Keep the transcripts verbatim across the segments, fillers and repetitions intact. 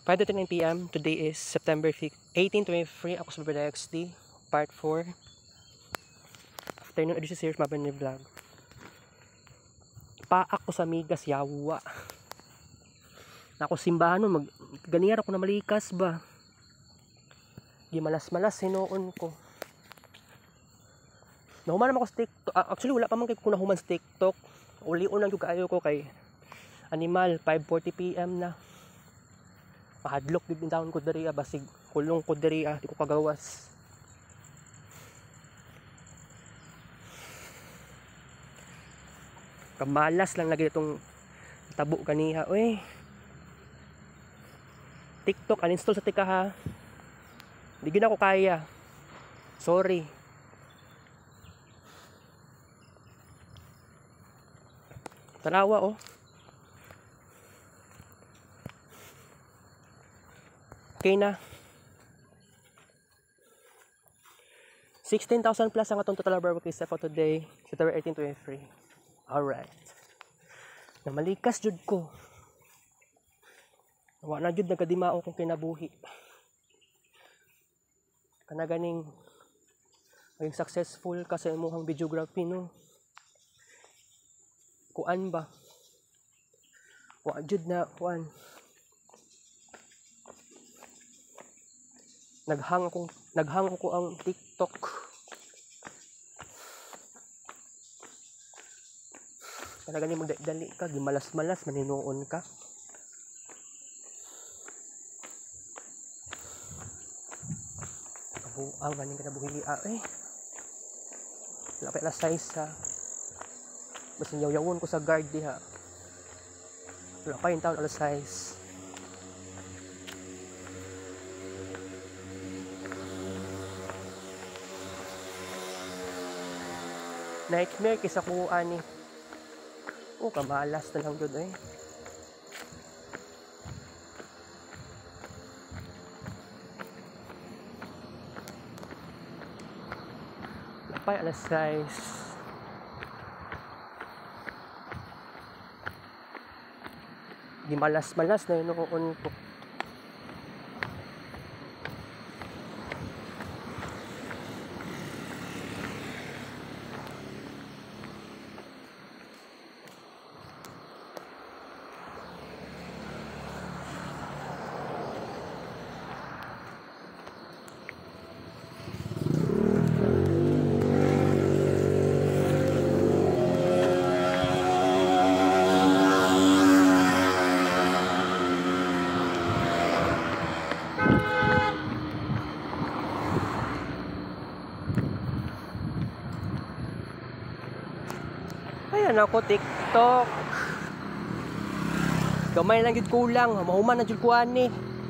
five to nine p m Today is September eighteenth, twenty-three. Ako sa Babada X D, part four. Afternoon edition series, Mabay ni Vlog. Paak ko sa migas, yawa. Ako simbahan nun, mag ganiyar ako na malikas ba. Gimalas-malas, sinuon ko. Nahuman naman ako sa TikTok. Actually, wala pa man kayo kung nahuman sa TikTok. Uli-un lang yung kaayo ko kay Animal, five forty p m na. Mahadlok din taon ko diri, basig kulong ko diri, di ko kagawas. Kamalas lang lagi itong tabo kaniha. Uy, TikTok uninstall sa tika ha. Di gina ko kaya. Sorry. Tarawa oh. Okay na. sixteen thousand plus ang atong total barber case for today, September eighteenth, twenty-three. Alright. Namalikas jud ko. Wa na jud nagkadimao kung kinabuhi. Kana ganing maging successful ka sa imong videography no. Kuan ba? Wa jud na kuan. Naghang ako, naghang ako ang TikTok. Talaga ni magdali ka, gimalas-malas, maninuon ka. Kabuang, ganing ka na buhili. Ah, eh. Lapit na size ha. Basta yaw-yawon ko sa guard di ha. Wala pa yung taon ala size. Nightmare kisa ko ani. Oh, kamalas na lang doon eh. Lapay alas guys. Di malas-malas na yun noon ko. Ayan ako TikTok. Gamay lang jud kulang, mahuman na jud ko ani.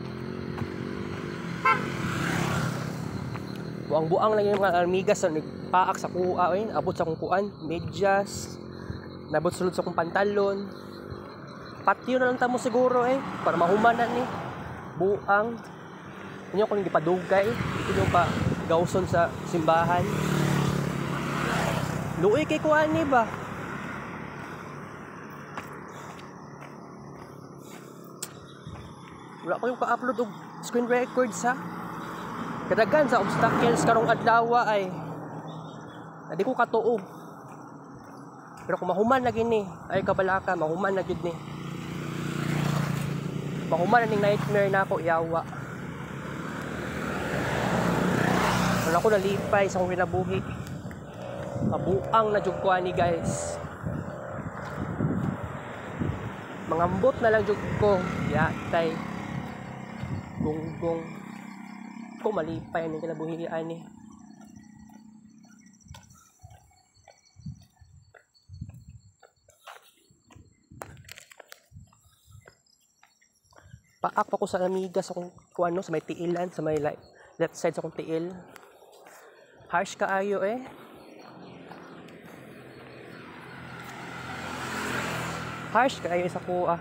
Buang-buang lang yung mga amigas sa nagpaak sa kuha, eh, abot sa kong kuan, medyas. Nabot sulod sa kong pantalon. Patio na lang tamo siguro eh, para mahuman na ni. Buang. Inyo ko nang gipadugay, inyo pa gawson sa simbahan. Luoy kay kuan ni ba? Wala ko yung ka-upload og screen records ha. Kadagan sa obstacles karong adlaw ay hindi ko katuo. Pero kung mahuman na gini, ay kabalaka, mahuman na jud ni. Mahuman na ning nightmare na ako, yawa. Wala ko nalipay sa akong kinabuhi. Mabuang na jud ko ani guys. Mangambot na lang jud ko, yatay. Gunggong ko malipay ang kinabuhian ni. Paak pa ko sa amigas sa kung, kung ano, sa may tiilan, sa may left side sa kong tiil. Harsh kaayo eh. Harsh kaayo sa kuha.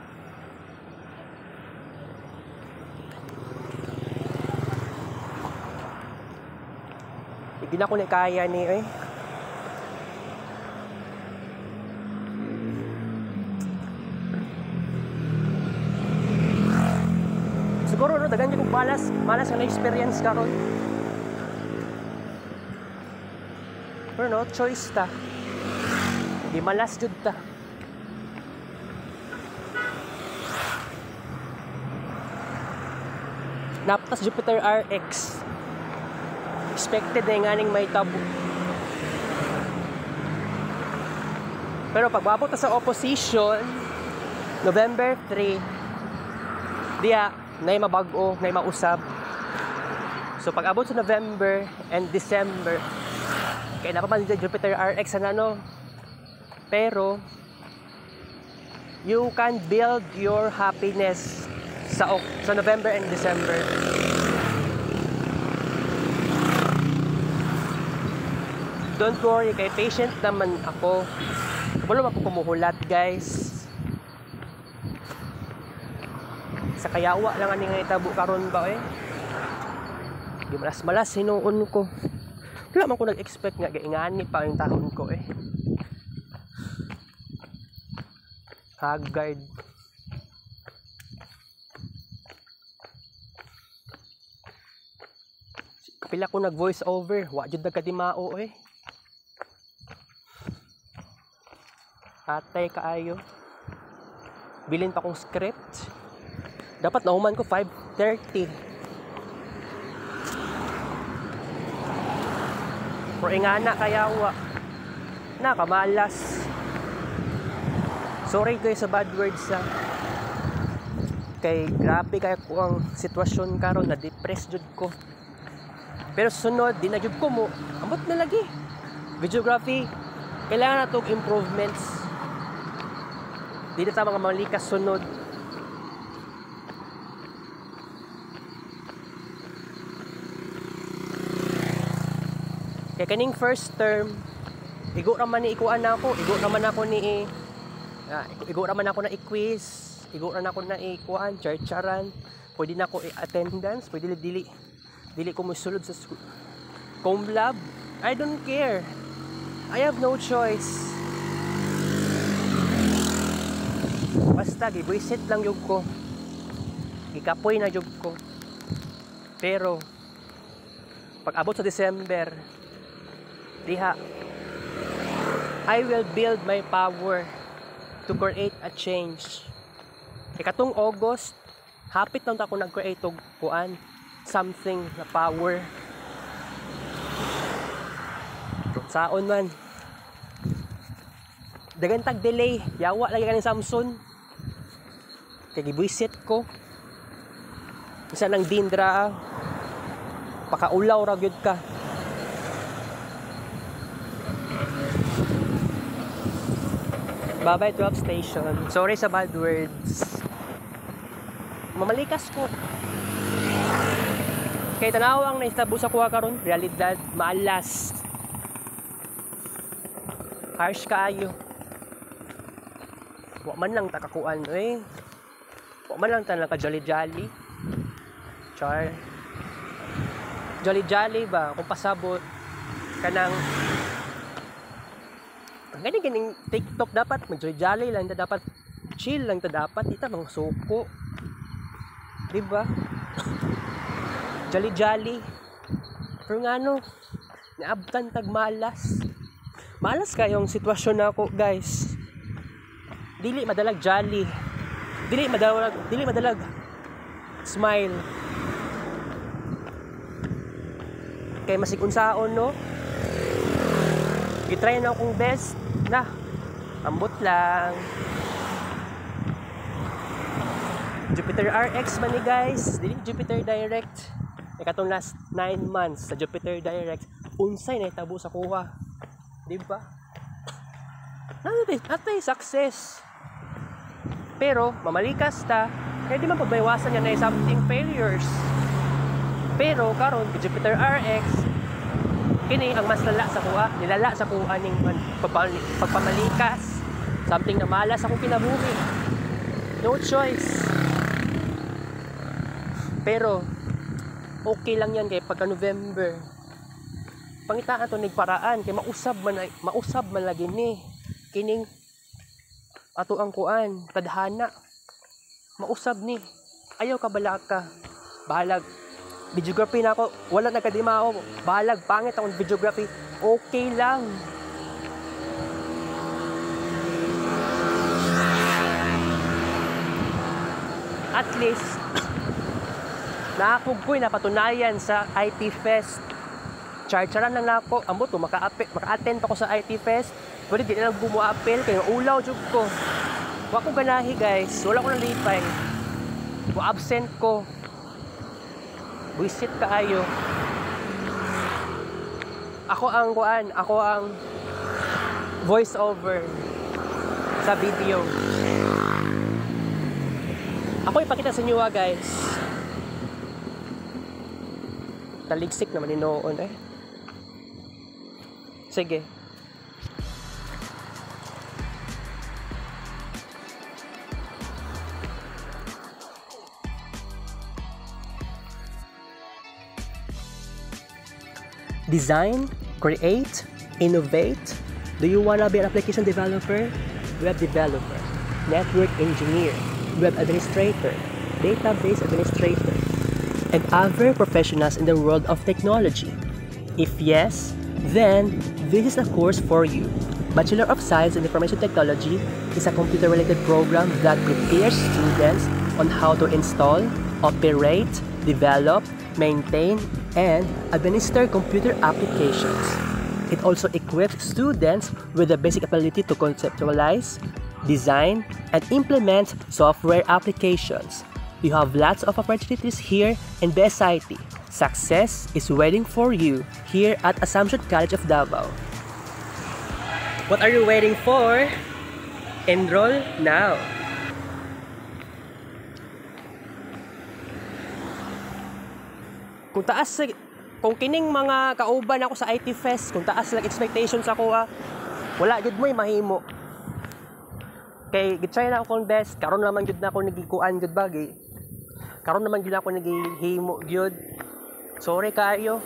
Hindi na ko na kaya ni eh. siguro no, dagan gyud kog malas, malas nga na-experience karon. Pero no choice ta. Di malas jud ta. Naptas Jupiter R X. Expected na nga ning may tabo. Pero pag mabot ta sa opposition, November three, diya, nay mabag-o, nay mausab. So pag abot sa November and December, kaya na pa man dito Jupiter R X na no. Pero you can build your happiness sa sa November and December. Don't worry, kay patient naman ako. Wala ako kumuhulat, guys. Sa kayawa lang ani nga itabo karon ba eh. Di malas-malas hinuon ko. Wala man ko nag-expect nga gaingani pa yung tahon ko eh. Haggard. Kapila ko nag-voice over, wa jud nagkadimao eh. Atay kaayo. Bilin pa kong script. Dapat nahuman ko five thirty. Pero ingana kayawa. Nakamalas. Sorry guys sa bad words ha. Kay grabe kaya ko ang sitwasyon karon, na depressed jud ko. Pero sunod, di na jud ko mo. Ambot na lagi. Videography, kailangan na itong improvements. Di na ta mga malikas sunod. Kaya kaning first term, igo naman ni ikuan na ako, igo naman ako ni uh, igo naman ako na i-quiz, igo naman ako na ikuan, char-charan, pwede na ako i-attendance, pwede dili dili ko musulod sa com lab. I don't care. I have no choice. Basta gibuisit lang yug ko. Gikapoy na yug ko. Pero pag abot sa December, diha, I will build my power to create a change. Ikatong August, hapit lang ako nag-create og kuan, something na power. Saon man. Dagan tag delay, yawa lagi kaning Samsung. Kay gibuisit ko. Isa nang dindra, pakaulaw ra gyud ka. Bye-bye twelve station. Sorry sa bad words. Mamalikas ko. Kay tanawang naitabo sa kuha karon, realidad maalas. Harsh kaayo. Wa man lang takakuan eh. Wa man lang ta naka jolly jolly. Char. Jolly jolly ba kung pasabot kanang gani ganing TikTok dapat mag jolly jolly lang ta, dapat chill lang ta, dapat ita mga suko. Di ba? Jolly jolly. Pero nga no, naabtan tag malas. Malas kayong sitwasyon na ako, guys. Dili madalag jolly. Dili madalag, dili madalag smile. Kay masigunsaon no. Gitry na akong best na. Ambot lang. Jupiter R X man ni guys. Dili Jupiter Direct. Ikatong last nine months sa Jupiter Direct, unsay na itabo sa kuha. Di ba? Natay, natay success. Pero mamalikas ta, kaya di man pagbaywasan niya na something failures. Pero karon kay Jupiter R X, kini ang mas lala sa kuha, nilala sa kuha ning pagpamalikas. Something na malas akong kinabuhi. No choice. Pero okay lang yan kay pagka November. Pangitaan to nigparaan kay mausab man mausab man lagi ni kining ato ang kuan tadhana. Mausab ni. Ayaw ka balaka. Bahalag. Videography na ako. Wala nagkadima ako. Bahalag. Pangit akong videography. Okay lang. At least, nakakog ko'y napatunayan sa I T Fest. Char-charan lang na ako. Amo to, maka-attend ako sa I T Fest. Pwede di na lang bumuapel. Kaya ulaw jug ko. Wa ko ganahi guys. Wala ko nalipay. Wa absent ko. Buisit kaayo. Ako ang kuan. Ako ang voice over sa video. Ako ipakita sa inyo guys. Taligsik naman ni noon eh. Sige. Design, create, innovate. Do you wanna be an application developer, web developer, network engineer, web administrator, database administrator, and other professionals in the world of technology? If yes, then this is a course for you. Bachelor of Science in Information Technology is a computer-related program that prepares students on how to install, operate, develop, maintain, and administer computer applications. It also equips students with the basic ability to conceptualize, design, and implement software applications. You have lots of opportunities here in B S I T. Success is waiting for you here at Assumption College of Davao. What are you waiting for? Enroll now. Kung taas, kung kining mga kauban ako sa I T Fest, kung taas lang expectations ako ah, wala gid mo'y mahimo. Kay gitry na ako kung best, karon naman gid na ako nagikuan gid bagi. Karon naman gid ako nagihimo gyud. Sorry kayo.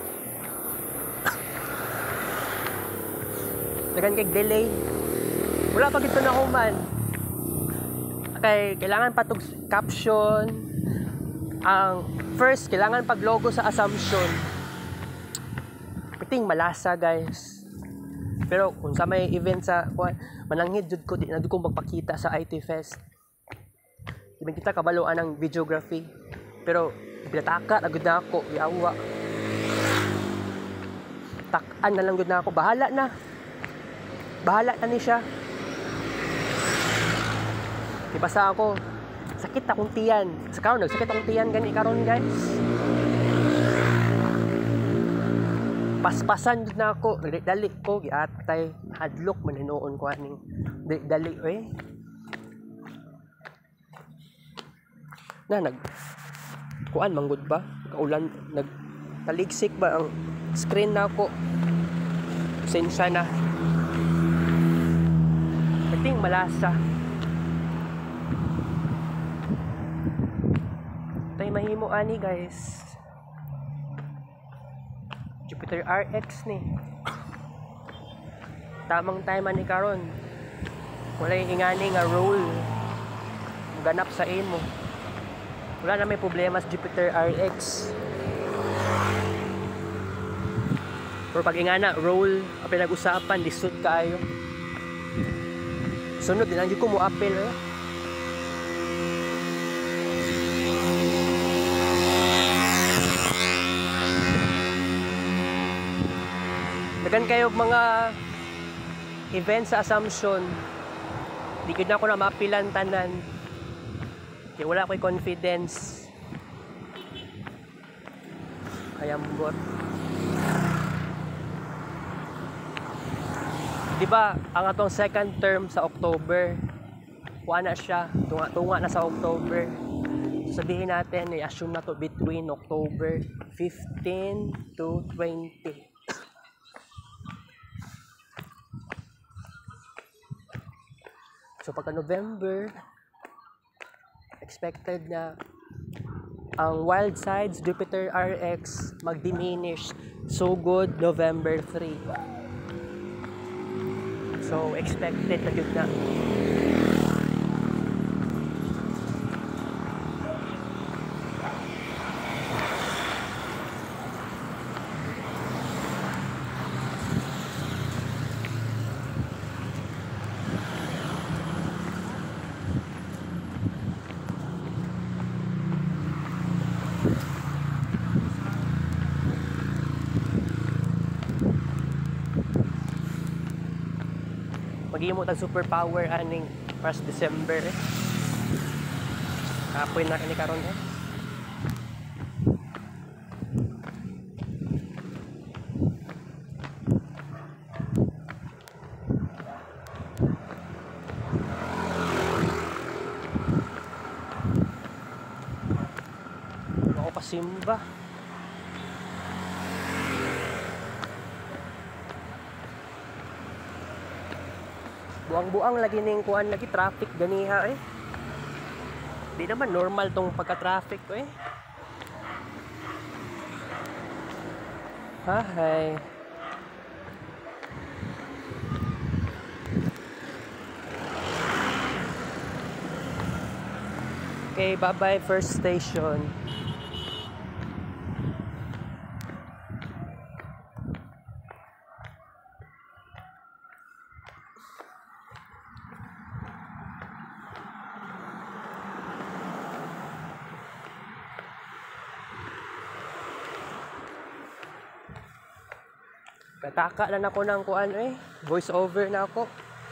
Dagan kay delay. Wala pa gid na ako man. Okay, kailangan patug caption. Ang first, kailangan pag logo sa Assumption. Piting malasa guys. Pero kung sa may event sa mananghid jud ko, di na ko magpakita sa I T Fest. Ibig kita kabaluan ng videography. Pero pinataka agad na ako, yawa. Takan na lang gud na ako, bahala na. Bahala na ni siya. Ibasa ako, sakit akong tiyan. Sa karon nagsakit akong tiyan gani karon guys. Paspasan jud na ako, dali ko giatay hadlok man hinuon ko aning dali eh. Na nag kuan manggod ba? Kaulan nag taligsik ba ang screen na ako? Sensya na. Kating malasa. Tay mahimo ani guys. Jupiter R X ni. Tamang time ani karon. Wala ingani nga roll ganap sa imo. Wala na may problema sa Jupiter R X. Pero pag ingana roll ang pinag-usapan lisod kaayo. Sunod din ang ko mo apel eh. Dagan kayo mga event sa Assumption. Di gid na ako na mapilan tanan. Kaya wala ako'y confidence. Kayambot. Diba, ang atong second term sa October, kuha na siya, tunga-tunga na sa October. Sabihin natin, i-assume na to between October fifteen to twenty. So pagka November, expected na ang Wild Sides Jupiter R X mag-diminish. So good November three. So expected na yun na. maghimo tag superpower aning para sa December eh. Kapoy na kini karon eh. Ako pasimba. Buang-buang lagi ning kuan lagi traffic ganiha eh. Di naman normal tong pagka-traffic ko eh. Hi. Okay, bye-bye first station. Kataka na ako ng kuan eh. Voice over na ako.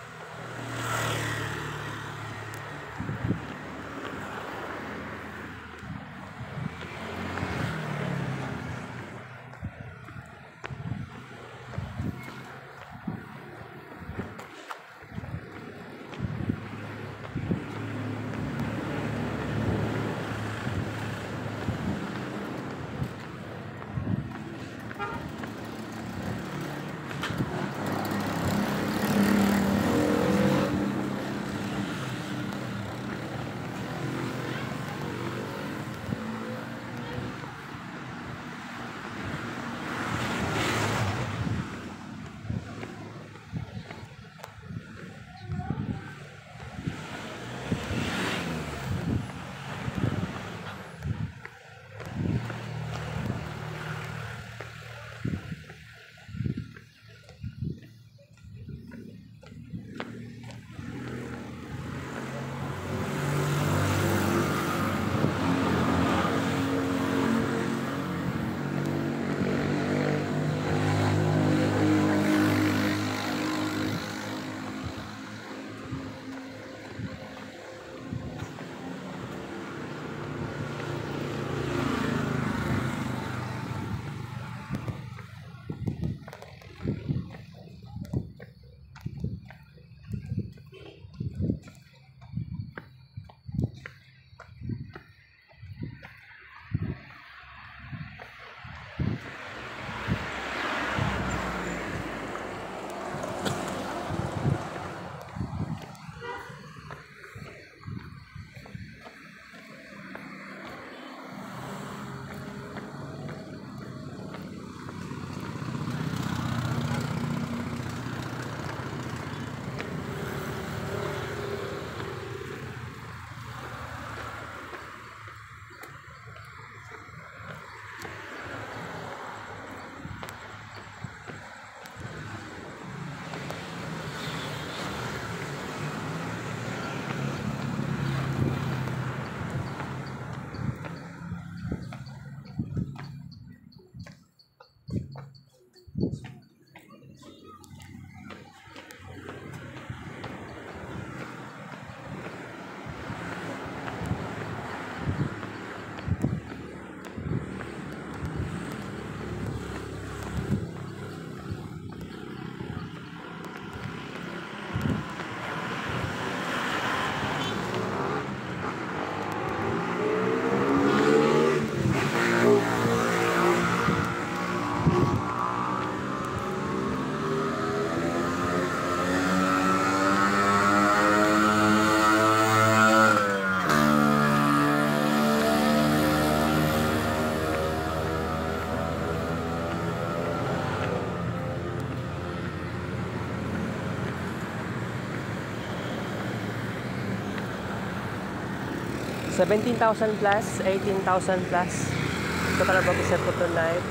seventeen thousand plus, eighteen thousand plus. Ito talaga mag-isip ko tonight.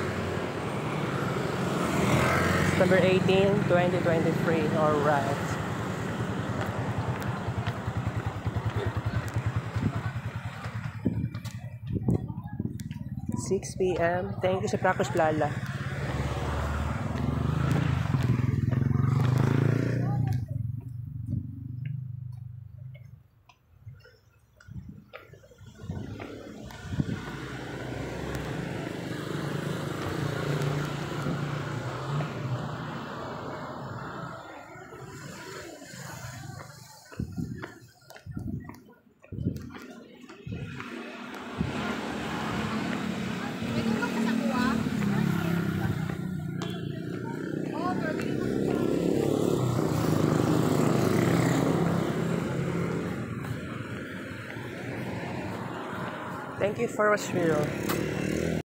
September eighteen, twenty twenty-three. Alright. six p m Thank you sa Prakos Plala. Thank you for watching.